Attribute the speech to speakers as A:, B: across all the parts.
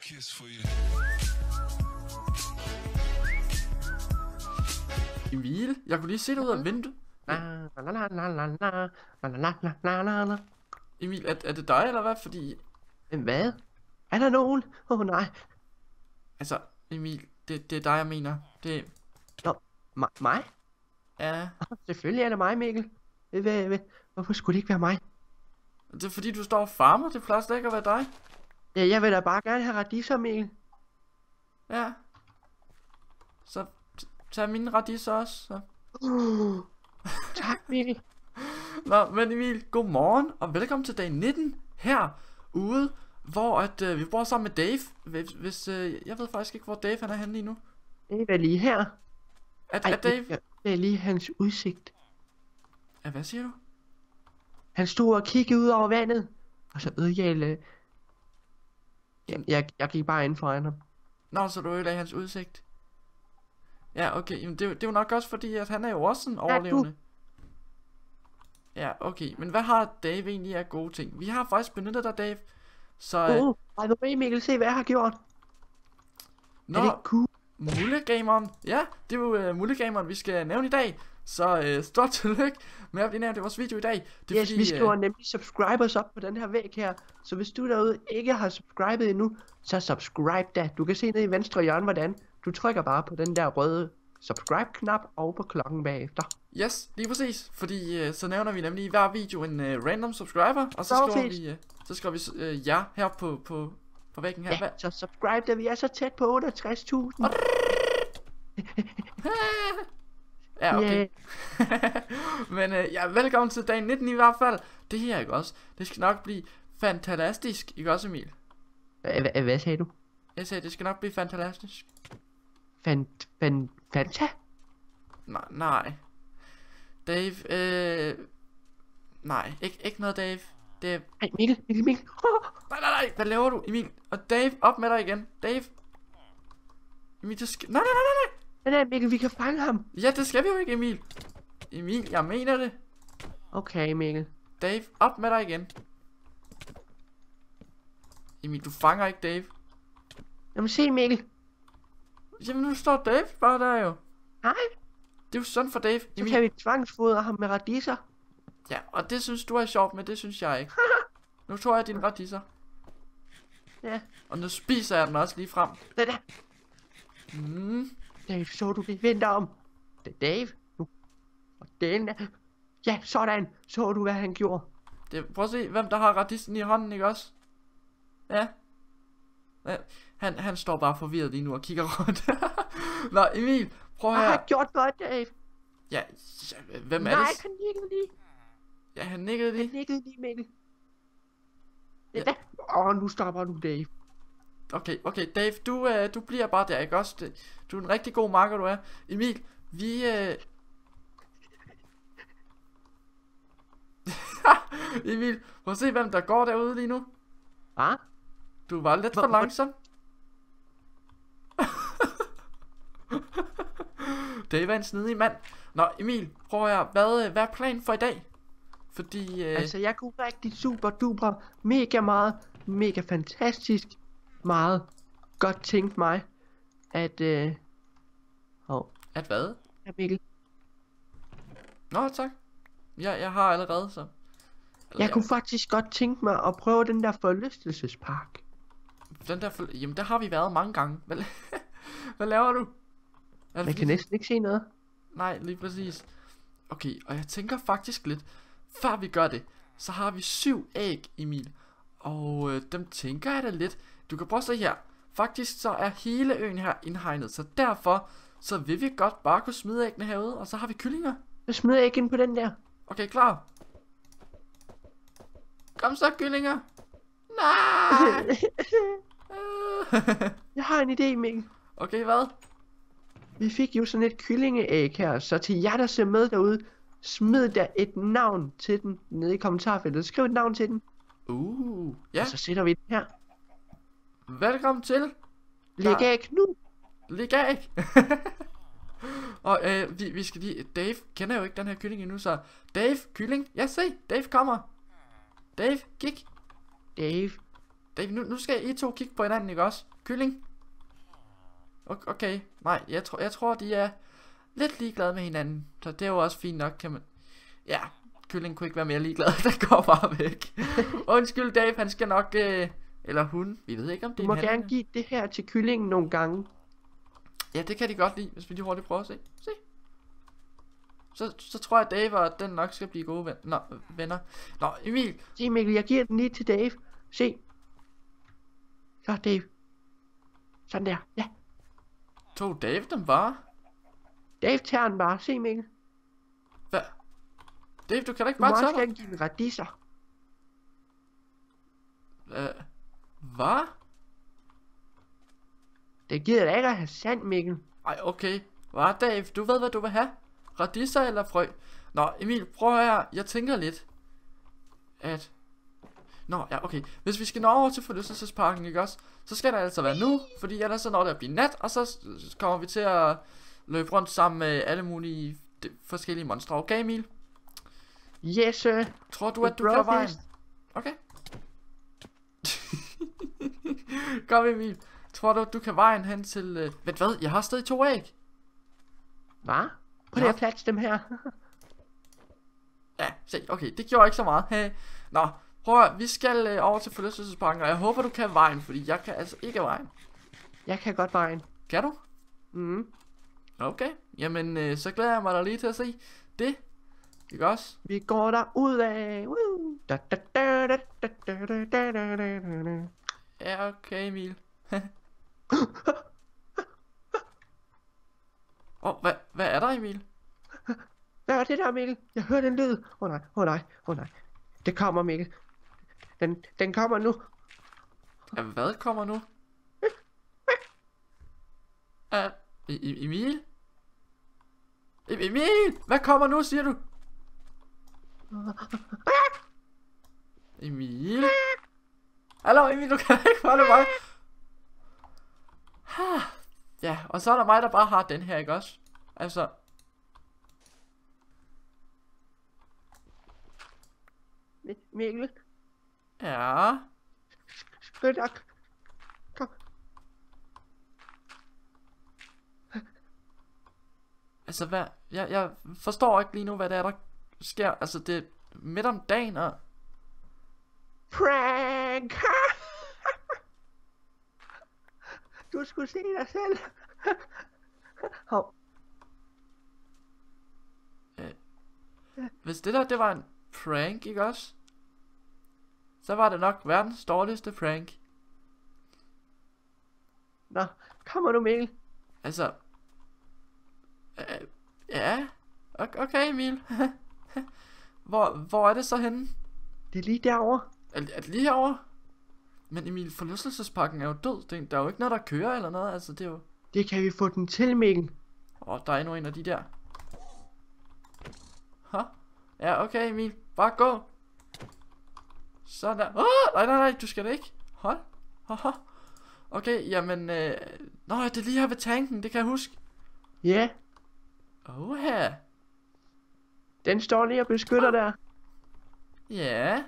A: kiss for you.
B: Emil, jeg kunne lige se dig ud af vinduet. Emil, er det dig eller hvad? Fordi,
C: Hvad? Er der nogen? Nej.
B: altså, Emil, det er dig, jeg mener. Det,
C: Nå, mig?
B: ja,
C: Selvfølgelig er det mig, Mikkel. Hvorfor skulle det ikke være mig?
B: det er fordi du står og farmer. Det plejer slet ikke at være dig.
C: Ja, jeg vil da bare gerne have radiser, Mikkel.
B: Ja. Så tag mine radiser også. Så.
C: Tak, Mikkel.
B: Nå, men Emil, godmorgen og velkommen til dag 19 herude, hvor vi bor sammen med Dave. Hvis jeg ved faktisk ikke, hvor Dave han er henne lige nu.
C: Det er lige her.
B: Er Dave?
C: Det er lige hans udsigt.
B: Ja, hvad siger du?
C: Han stod og kiggede ud over vandet. Og så ødelagde... Jeg gik bare ind foran ham.
B: Nå, så du ødelagde hans udsigt. Ja, okay, men det er jo nok også fordi, at han er jo også sådan overlevende. Ja, okay, men hvad har Dave egentlig af gode ting? Vi har faktisk benyttet dig, Dave. Så,
C: By the way, Mikkel, se hvad jeg har gjort.
B: nå,
C: Er det ikke cool?
B: Mullegameren. Ja, det er jo Mullegameren, vi skal nævne i dag. Så stort tillykke med at blive nævnt i vores video i dag. Det er
C: Yes, vi skriver nemlig subscribers op på den her væg her. Så hvis du derude ikke har subscribet endnu, så subscribe da. Du kan se ned i venstre hjørne, hvordan. Du trykker bare på den der røde subscribe-knap og på klokken bagefter.
B: Yes, lige præcis. Fordi så nævner vi nemlig i hver video en random subscriber. Og så skriver vi ja her på væggen her.
C: Ja, så subscribe da. Vi er så tæt på 68.000.
B: Ja, okay. Men ja, velkommen til dag 19 i hvert fald. Det her, ikke også? Det skal nok blive fantastisk, ikke også, Emil?
C: Hvad sagde du?
B: Jeg sagde, det skal nok blive fantastisk.
C: Fanta?
B: Nej. Dave, nej, ikke noget, Dave. Det...
C: Ej, Mikkel.
B: Nej, hvad laver du, Emil? Og Dave, op med dig igen. Dave. Emil, det skal... Nej.
C: Nej, Mikkel, vi kan fange ham.
B: Ja, det skal vi jo ikke, Emil. Emil, jeg mener det.
C: Okay, Mikkel.
B: Dave, op med dig igen. Emil, du fanger ikke Dave.
C: Jamen se, Mikkel.
B: Jamen, nu står Dave bare der jo.
C: Nej.
B: Det er jo sådan for Dave,
C: Så
B: Emil.
C: kan vi tvangsfodre ham med radiser.
B: Ja, og det synes du er sjovt, men det synes jeg ikke. Nu tror jeg dine radiser.
C: Ja.
B: Og nu spiser jeg den også lige frem.
C: Det der. Dave, så du det? Vent om. Det er Dave. Nu. Og den der. Ja, sådan. Så du, hvad han gjorde?
B: Prøv at se, hvem der har radisen i hånden, ikke også? Ja. Han står bare forvirret lige nu og kigger rundt. Nå, Emil, prøv
C: Hvad
B: her.
C: har jeg gjort for Dave?
B: Ja, hvem er
C: Nej,
B: det?
C: han nikkede lige.
B: Ja, han nikkede lige.
C: Han nikkede lige, Mikkel.
B: Ja.
C: Ja. Nu stopper du, Dave.
B: Okay, Dave, du bliver bare der, ikke også? Du er en rigtig god makker, du er. Emil, vi... Emil, prøv at se, hvem der går derude lige nu.
C: Hvad?
B: Du var lidt for langsom. Dave er en snedig mand. Nå, Emil, prøv at høre, hvad er planen for i dag? Fordi...
C: Altså, jeg kunne rigtig super duper, mega fantastisk meget godt tænke mig, at
B: At hvad?
C: Ja, Mikkel.
B: Nå, tak. Jeg har allerede, så...
C: Jeg kunne faktisk godt tænke mig at prøve den der forlystelsespark.
B: Jamen, der har vi været mange gange. Hvad laver du?
C: Man kan næsten ikke se noget.
B: Nej, lige præcis. Okay, og jeg tænker faktisk lidt, før vi gør det, så har vi 7 æg, Emil. Og dem tænker jeg da lidt. Du kan prøve at se her. Faktisk så er hele øen her indhegnet, så derfor så vil vi godt bare kunne smide æggene herude, og så har vi kyllinger.
C: Så smider jeg ikke ind på den der.
B: Okay, klar. Kom så, kyllinger. Nej.
C: Jeg har en idé, Mikkel.
B: Okay, hvad?
C: Vi fik jo sådan et kyllingeæg her, så til jer der ser med derude, smid der et navn til den nede i kommentarfeltet. Skriv et navn til den.
B: Ja.
C: Og så sætter vi den her.
B: Velkommen til.
C: Læg æg nu.
B: Læg æg. Og vi skal lige... Dave kender jo ikke den her kylling endnu, så... Dave, kylling. Ja, se. Dave kommer. Dave, kig.
C: Dave.
B: Dave, nu skal I to kigge på hinanden, ikke også? Kylling? Okay, nej, jeg tror de er lidt ligeglade med hinanden. Så det er jo også fint nok, kan man... Ja, Kylling kunne ikke være mere ligeglad, der går bare væk. Undskyld Dave, han skal nok... Eller hun, vi ved ikke om det
C: Du
B: er
C: må
B: en han.
C: gerne give det her til kyllingen nogle gange.
B: Ja, det kan de godt lide, hvis vi lige hurtigt prøver at se. Se. Så tror jeg, Dave og den nok skal blive gode venner. Nå, Emil.
C: Se Mikkel, jeg giver den lige til Dave. Se. Så Dave. Sådan der, ja.
B: Tog Dave dem bare?
C: Dave tager den bare, se Mikkel.
B: Hvad? Dave, du kan da ikke
C: Du må
B: bare tage
C: også
B: mig?
C: gerne give den radiser.
B: Hvad?
C: Det gider da ikke at have sand, Mikkel.
B: Ej, okay. Hvad, Dave? Du ved, hvad du vil have? Radiser eller frø? Nå, Emil, prøv her. Jeg tænker lidt, at... Nå, ja, okay. Hvis vi skal nå over til forlystelsesparken, ikke også? Så skal det altså være nu, fordi ellers så når det at blive nat, og så kommer vi til at løbe rundt sammen med alle mulige forskellige monstre. Okay, Emil?
C: Yes, sir.
B: Tror du, at du kan vejen? Okay. Kom, Emil. Tror du, at du kan vejen hen til... Vent, hvad? Jeg har stadig 2 æg.
C: Hvad? Prøv lige at platse dem her.
B: Ja, se, okay, det gjorde ikke så meget. Hey. Nå, prøv at, vi skal over til forlystelsesparken, og jeg håber, du kan vejen, fordi jeg kan altså ikke vejen.
C: Jeg kan godt vejen.
B: Kan du?
C: Mhm.
B: Okay, jamen så glæder jeg mig da lige til at se det. Ikke også?
C: Vi går der ud af. Da, da, da, da, da, da, da, da, da, da, da.
B: Ja, okay, Emil. Hvad er der, Emil?
C: Hvad er det der, Mikkel? Jeg hørte en lyd. Åh nej, åh nej, åh nej. Det kommer, Mikkel. Den kommer nu.
B: Ja, hvad kommer nu? Emil? Emil! Hvad kommer nu, siger du? Emil? Hallo, Emil, du kan ikke folde mig. Ja, og så er der mig, der bare har den her, ikke også? Altså...
C: Mikkel,
B: Ja...
C: skynd dig. Kom.
B: Altså, hvad... Jeg forstår ikke lige nu, hvad det er, der sker. Altså, det er midt om dagen, og...
C: Prank! Du skulle se dig selv. Hov.
B: Hvis det der, det var en prank, ikke også? Så var det nok verdens dårligste prank.
C: Nå, kommer du, Mikkel?
B: Altså... ja... Okay, Emil. Hvor er det så henne?
C: Det er lige derovre.
B: Er det lige herovre? Men Emil, forlystelsesparken er jo død. Der er jo ikke noget, der kører eller noget. Altså, det er jo...
C: Det kan vi få den til, Mikkel.
B: Der er endnu en af de der. Ja, okay, Emil. Bare gå. Sådan der. Nej, du skal det ikke. Hold. Okay, jamen... Nå, det er lige her ved tanken, det kan jeg huske.
C: Ja,
B: Her.
C: den står lige og beskytter der.
B: Ja.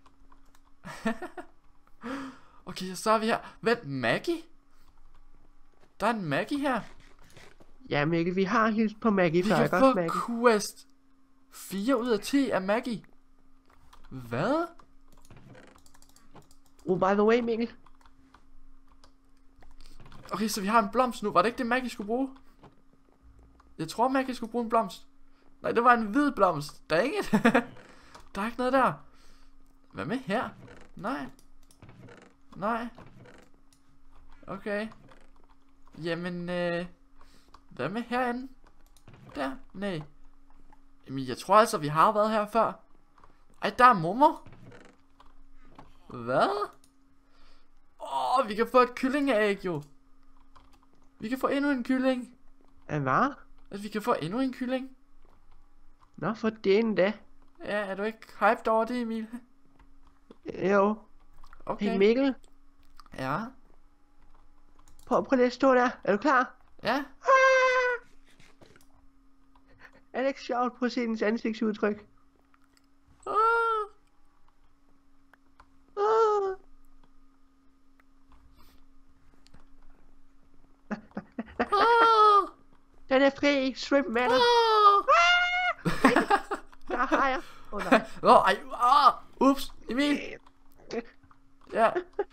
B: Okay, så er vi her. Vent, Maggie? Der er en Maggie her.
C: Ja, Mikkel, vi har hilst på Maggie
B: Vi
C: før,
B: kan
C: ikke
B: få
C: også, Maggie?
B: quest 4 ud af 10 af Maggie. Hvad?
C: Oh, by the way, Mikkel.
B: Okay, så vi har en blomst nu. Var det ikke det, Maggie skulle bruge? Jeg tror, Maggie skulle bruge en blomst. Nej, det var en hvid blomst. Der er inget. Der er ikke noget der. Hvad med her? Nej. Okay. Jamen, hvad med herinde? Der? Nej. Jamen, jeg tror altså, vi har været her før. Ej, der er mummer. Hvad? Vi kan få et kyllingeæg, jo. Vi kan få endnu en kylling.
C: Hvad?
B: Altså, vi kan få endnu en kylling.
C: Nå, for den da.
B: Ja, er du ikke hyped over det, Emil?
C: Jo.
B: Okay.
C: Hey, Mikkel.
B: Ja.
C: Prøv lige at stå der. Er du klar?
B: Ja.
C: Er det ikke sjovt? Prøv at se dens ansigtsudtryk. Den er fri. Swim med dig. Der har jeg. Nej.
B: Ej, ups, Emil. Ja.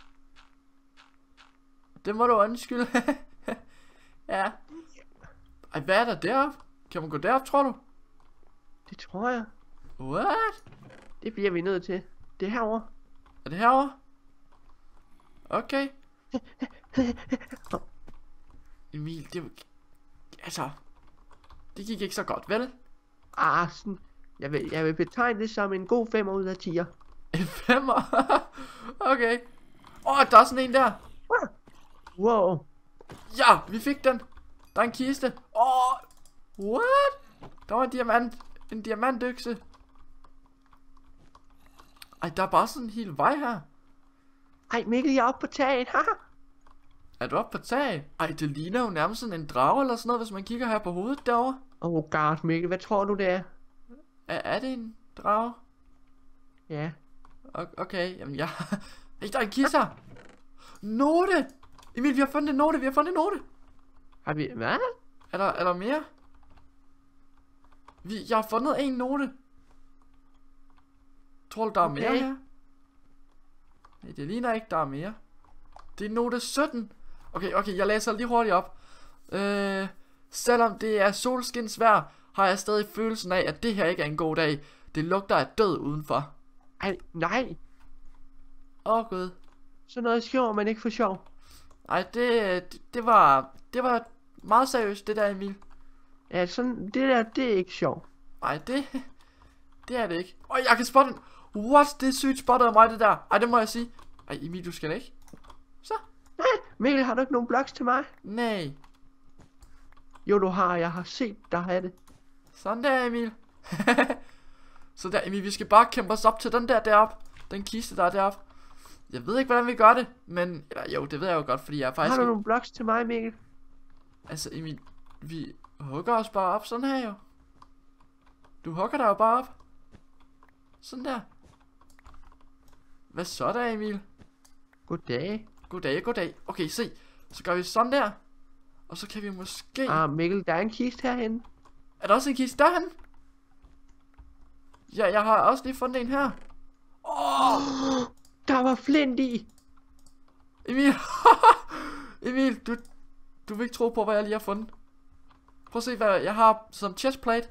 B: Det må du undskylde. Ja. Ej, hvad er der deroppe? Kan man gå derop, tror du?
C: Det tror jeg.
B: What?
C: Det bliver vi nødt til. Det er herovre.
B: Er det herovre? Okay. Emil, det... Altså... Det gik ikke så godt, vel?
C: Sådan. Jeg vil betegne det som en god 5 ud af 10'er.
B: En 5'er? Okay. Der er sådan en der.
C: Wow.
B: Ja, vi fik den. Der er en kiste. What? Der var en diamantøkse. Ej, der er bare sådan en hel vej her.
C: Ej, Mikkel, jeg er oppe på taget.
B: Er du oppe på taget? Ej, det ligner jo nærmest sådan en drage eller sådan noget, hvis man kigger her på hovedet derovre.
C: Oh god, Mikkel, hvad tror du det er?
B: Er det en drage?
C: Ja.
B: Okay, jamen jeg... Der er en kiste her. Note! Emil, vi har fundet en note,
C: Har vi... Hvad?
B: Er der mere? Jeg har fundet en note. Tror du, der er mere her? Nej, det ligner ikke, der er mere. Det er note 17. Okay, jeg læser lige hurtigt op. Selvom det er solskinsvejr, har jeg stadig følelsen af, at det her ikke er en god dag. Det lugter af død udenfor.
C: Ej, nej.
B: Gud.
C: Så noget sjov, men ikke for sjov.
B: Ej, det var meget seriøst, det der, Emil.
C: Ja, sådan, det er ikke sjov.
B: Ej, det er det ikke. Jeg kan spotte den. What? Det er sygt spottet af mig, det der. Ej, det må jeg sige. Ej, Emil, du skal da ikke. Så.
C: Nej, Mikkel, har du ikke nogen bloks til mig?
B: Nej.
C: Jo, du har. Jeg har set dig have det.
B: Sådan der, Emil. Så der, Emil, vi skal bare kæmpe os op til den der deroppe. Den kiste, der er deroppe. Jeg ved ikke, hvordan vi gør det, men... Eller, jo, det ved jeg jo godt, fordi jeg er faktisk...
C: Har du nogle bloks til mig, Mikkel?
B: Altså, Emil, vi hugger os bare op sådan her, jo. Du hugger dig jo bare op. Sådan der. Hvad så der, Emil?
C: Goddag.
B: Goddag. Okay, se. Så gør vi sådan der. Og så kan vi måske...
C: Mikkel, der er en kiste herhenne.
B: Er der også en kiste derhen? Ja, jeg har også lige fundet en her.
C: Der var flint i.
B: Emil. Emil, du vil ikke tro på, hvad jeg lige har fundet. Prøv at se, hvad jeg har som chestplate.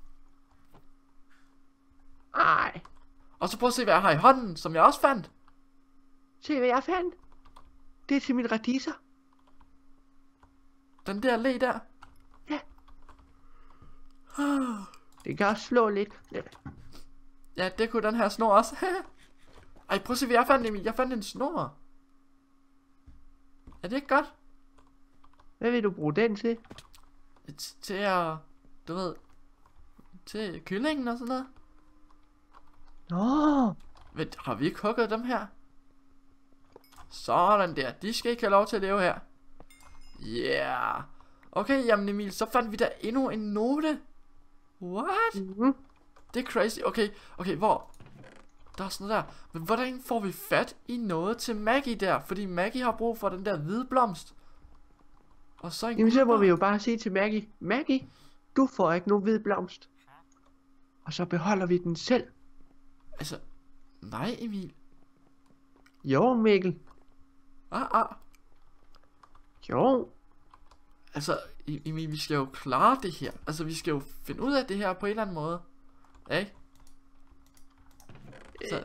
C: Ej.
B: Og så prøv at se, hvad jeg har i hånden, som jeg også fandt.
C: Se, hvad jeg fandt. Det er til min radiser.
B: Den der le der.
C: Ja. Det kan også slå lidt.
B: Ja, det kunne den her snor også. Ej, prøv at se, hvad jeg fandt, Emil. Jeg fandt en snor. Er det ikke godt?
C: Hvad vil du bruge den til?
B: Til at... Du ved... Til kyllingen og sådan noget.
C: Nå.
B: Men har vi ikke hugget dem her? Sådan der. De skal ikke have lov til at leve her. Yeah. Okay, jamen Emil, så fandt vi da endnu en note. What? Det er crazy. Okay, hvor? Der er sådan noget der. Men hvordan får vi fat i noget til Maggie der? Fordi Maggie har brug for den der hvide blomst. Og så
C: jamen så må vi jo bare sige til Maggie. Maggie, du får ikke nogen hvid blomst. Og så beholder vi den selv.
B: Altså, nej Emil.
C: Jo, Mikkel. Jo.
B: Altså, Emil, vi skal jo klare det her. Altså, vi skal jo finde ud af det her på en eller anden måde. Ikke? Så...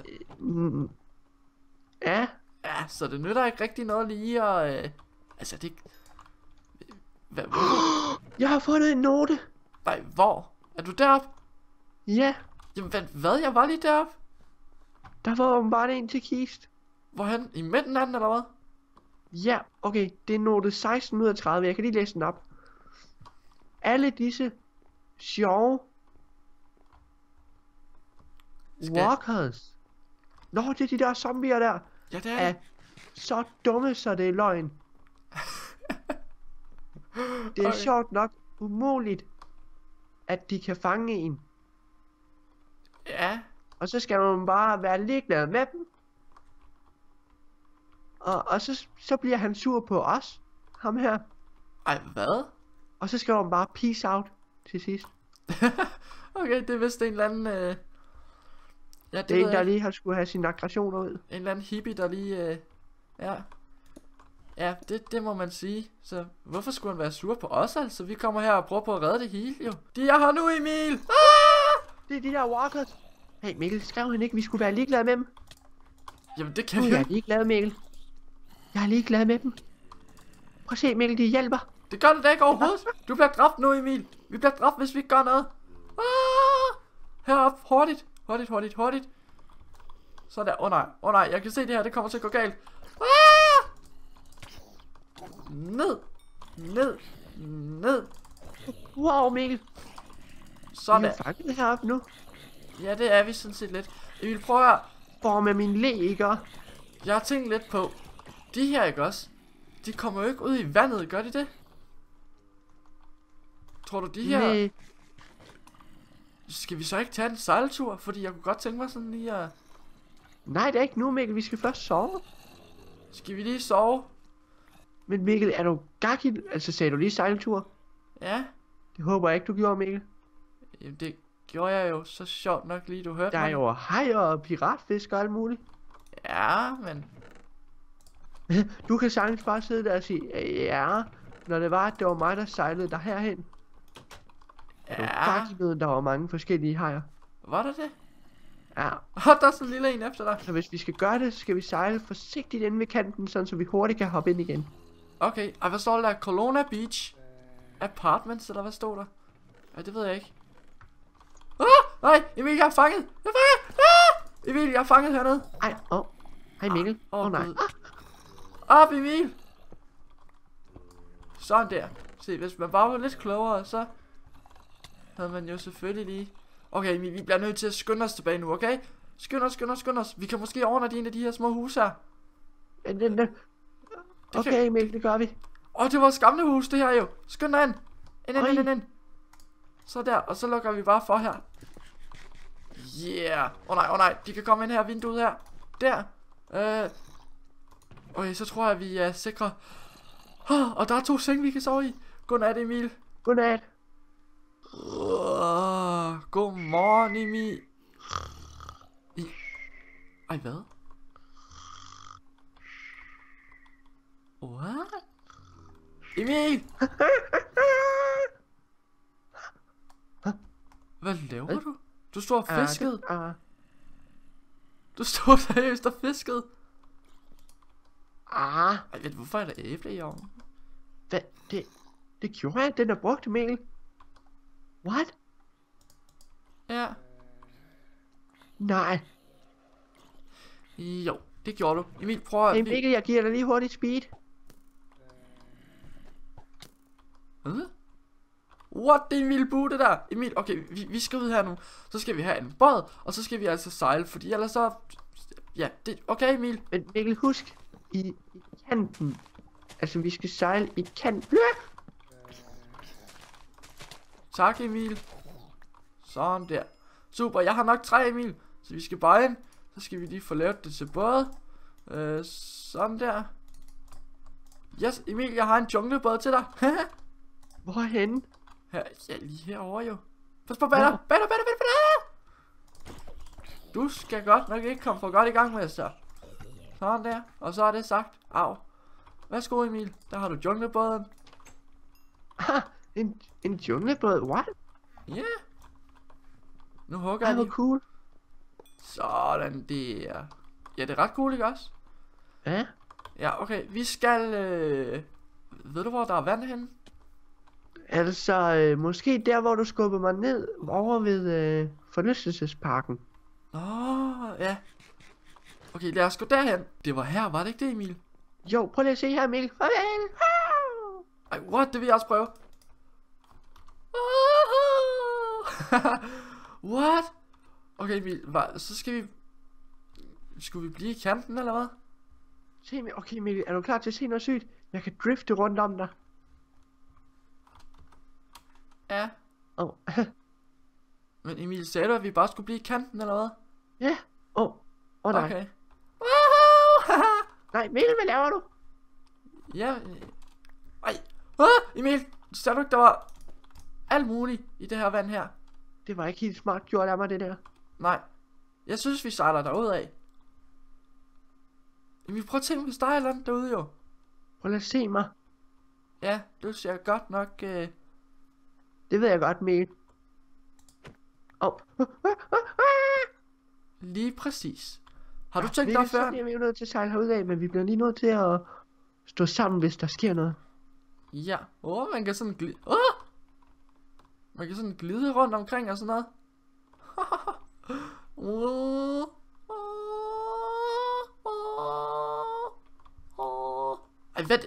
C: Ja.
B: Ja, så det nytter ikke rigtig noget lige at... Altså, det... Hvad?
C: Jeg har fundet en note.
B: Nej, hvor? Er du deroppe?
C: Ja.
B: Jamen, hvad? Jeg var lige deroppe.
C: Der var åbenbart en til kist.
B: Hvorhen? I midten af den, eller hvad?
C: Ja, okay. Det er note 16 ud af 30. Jeg kan lige læse den op. Alle disse sjove walkers. Nå, det er de der zombier der.
B: Ja, det
C: er så dumme, så det er løgn. Det er sjovt nok umuligt, at de kan fange en.
B: Ja.
C: Og så skal man bare være ligeglad med dem. Og så bliver han sur på os. Ham her.
B: Ej, hvad?
C: Og så skriver man bare peace out til sidst.
B: Okay, det er vist en eller anden... Ja,
C: Det er en,
B: ved
C: der
B: jeg ikke.
C: lige har skulle have sine aggressioner ud.
B: En eller anden hippie, der lige... Ja. Ja, det må man sige. Så hvorfor skulle han være sur på os, altså? Vi kommer her og prøver på at redde det hele, jo. De er her nu, Emil! Ah!
C: Det er de der walkers. Hey Mikkel, skrev han ikke, vi skulle være ligeglade med dem?
B: Jamen, det kan
C: Nu
B: vi
C: er
B: jo
C: jeg
B: ikke.
C: ligeglad, Mikkel. Jeg er ligeglad med dem. Prøv at se, Mikkel, de hjælper.
B: Det gør det da ikke overhovedet. Du bliver dræbt nu, Emil. Vi bliver dræbt, hvis vi ikke gør noget. Ah! Herop, hurtigt. Hurtigt. Så der. Åh nej, jeg kan se det her, det kommer til at gå galt. Ah! Ned.
C: Wow, Mikkel.
B: Sådan
C: Vi
B: der.
C: er fanget heroppe nu.
B: Ja, det er vi sådan set lidt. Emil, prøv at høre.
C: Hvor med min le, ikke?
B: Jeg har tænkt lidt på, de her, ikke også? De kommer jo ikke ud i vandet, gør de det? Tror du, de her...
C: Nej.
B: Skal vi så ikke tage en sejltur? Fordi jeg kunne godt tænke mig sådan lige at...
C: Nej, det er ikke nu, Mikkel. Vi skal først sove.
B: Skal vi lige sove?
C: Men Mikkel, er du gak i... Altså, sagde du lige sejltur?
B: Ja.
C: Det håber jeg ikke, du gjorde, Mikkel.
B: Jamen, det gjorde jeg jo så sjovt nok lige, du hørte
C: Der er
B: mig.
C: jo hajer og piratfisk og alt muligt.
B: Ja, men...
C: Du kan sagtens bare sidde der og sige, ja, når det var mig, der sejlede dig herhen. Du
B: Ja,
C: gak i noget, der var mange forskellige hajer.
B: var der det?
C: Ja,
B: Der er sådan en lille en efter dig.
C: så hvis vi skal gøre det, så skal vi sejle forsigtigt inde ved kanten, sådan så vi hurtigt kan hoppe ind igen.
B: Okay, og hvad står der? Kelowna Beach Apartments, eller hvad stod der? Ja, det ved jeg ikke. Nej, Emil, jeg er fanget! Emil, jeg er fanget hernede!
C: Ej, hej Mikkel. Nej.
B: Gud. Op, Emil! Sådan der. Se, hvis man bare var lidt klogere, så havde man jo selvfølgelig lige... Okay, Emil, vi bliver nødt til at skynde os tilbage nu, okay? Skynd os. Vi kan måske overnatte i en af de her små huse her.
C: Okay, Mikkel, det gør vi.
B: Det er vores gamle hus, det her jo. Skynd dig ind. Ind. Så der, og så lukker vi bare for her. Yeah. Nej, de kan komme ind her, vinduet her. Der. Okay, så tror jeg, vi er sikre. Og der er 2 senge, vi kan sove i. Godnat, Emil.
C: Godnat.
B: Godmorgen, Emil. Ej, hvad? What? Emil! Hvad laver du? Du står og fiskede. Du står seriøst og fiskede. Ej, ved du, hvorfor er der æble i ovnen?
C: Hvad? Det gjorde jeg. Den er brugt, Mikkel. What?
B: Ja.
C: Nej.
B: Jo, det gjorde du. Emil, prøv at...
C: Hey Mikkel, jeg giver dig lige hurtigt speed.
B: Hvad? What? Det er en vild bue, det der. Emil, okay, vi skal ud her nu. Så skal vi have en båd, og så skal vi altså sejle, fordi ellers så... Ja, det... Okay, Emil.
C: Men Mikkel, husk, i kanten. Altså, vi skal sejle i kanten.
B: Tak, Emil. Sådan der. Super, jeg har nok 3, Emil. Så vi skal bare ind. Så skal vi lige få lavet det til båd. Sådan der. Yes, Emil, jeg har en junglebåd til dig.
C: Hvorhenne?
B: Her, ja, lige herovre jo. Pas på batter. Batter. Du skal godt nok ikke komme for godt i gang med så. Sådan der. Og så er det sagt. Au. Værsgo, Emil. Der har du junglebåden.
C: En junglebåd? What?
B: Ja. Yeah. Nu hugger
C: Ej,
B: jeg
C: hvor
B: lige.
C: cool.
B: Sådan der. Ja, det er ret cool, ikke også?
C: Ja.
B: Ja, okay. Vi skal... Ved du, hvor der er vand henne?
C: Altså, måske der, hvor du skubber mig ned over ved forlystelsesparken.
B: Ja. Okay, lad os gå derhen. Det var her, var det ikke det, Emil?
C: Jo, prøv lige at se her, Mikkel. Farvel.
B: Ej, what? Det vil jeg også prøve. What? Okay, Emil, så skal vi... Skulle vi blive i kanten, eller hvad?
C: Se, okay, Mikkel, er du klar til at se noget sygt? Jeg kan drifte rundt om dig.
B: Ja.
C: Oh.
B: Men Emil, sagde du, at vi bare skulle blive i kanten, eller hvad?
C: Ja. Nej.
B: Okay.
C: Nej, Mikkel, hvad laver du?
B: Ja. Ej. Emil, Ser du ikke, der var alt muligt i det her vand her?
C: Det var ikke helt smart gjort af mig, det der.
B: Nej. Jeg synes, vi sejler derud af. Vi prøver at tænke, hvis der er et eller andet derude, jo.
C: Prøv at se mig.
B: Ja, det ser godt nok...
C: Det ved jeg godt, Mikkel.
B: Lige præcis. Har du tænkt dig før?
C: Vi er jo nødt til at sejle herud af, men vi bliver lige nødt til at stå sammen, hvis der sker noget.
B: Ja. Man kan sådan glide... Man kan sådan glide rundt omkring og sådan noget. Ej, hvad det...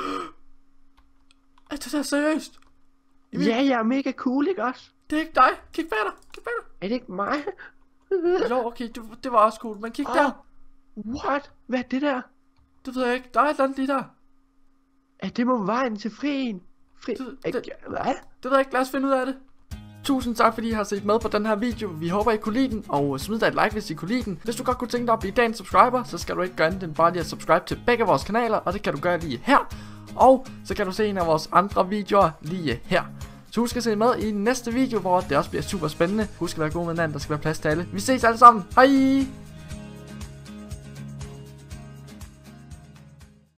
B: Er det der seriøst?
C: Ja, jeg er mega cool, ikke også?
B: Det er ikke dig. Kig bag dig. Kig bag dig.
C: Er det ikke mig?
B: Jo, okay, det var også cool. Men kig der.
C: What? Hvad er det der?
B: Det ved jeg ikke. Der er et eller andet lige der.
C: Det må vejen til frien. Hvad?
B: Det ved jeg ikke. Lad os finde ud af det. Tusind tak, fordi I har set med på den her video. Vi håber, I kunne lide den, og smid da et like, hvis I kunne lide den. Hvis du godt kunne tænke dig at blive dagens subscriber, så skal du ikke gøre andet end bare lige at subscribe til begge vores kanaler, og det kan du gøre lige her. Og så kan du se en af vores andre videoer lige her. Så husk at se med i næste video, hvor det også bliver super spændende. Husk at være god med hinanden, der skal være plads til alle. Vi ses alle sammen. Hej!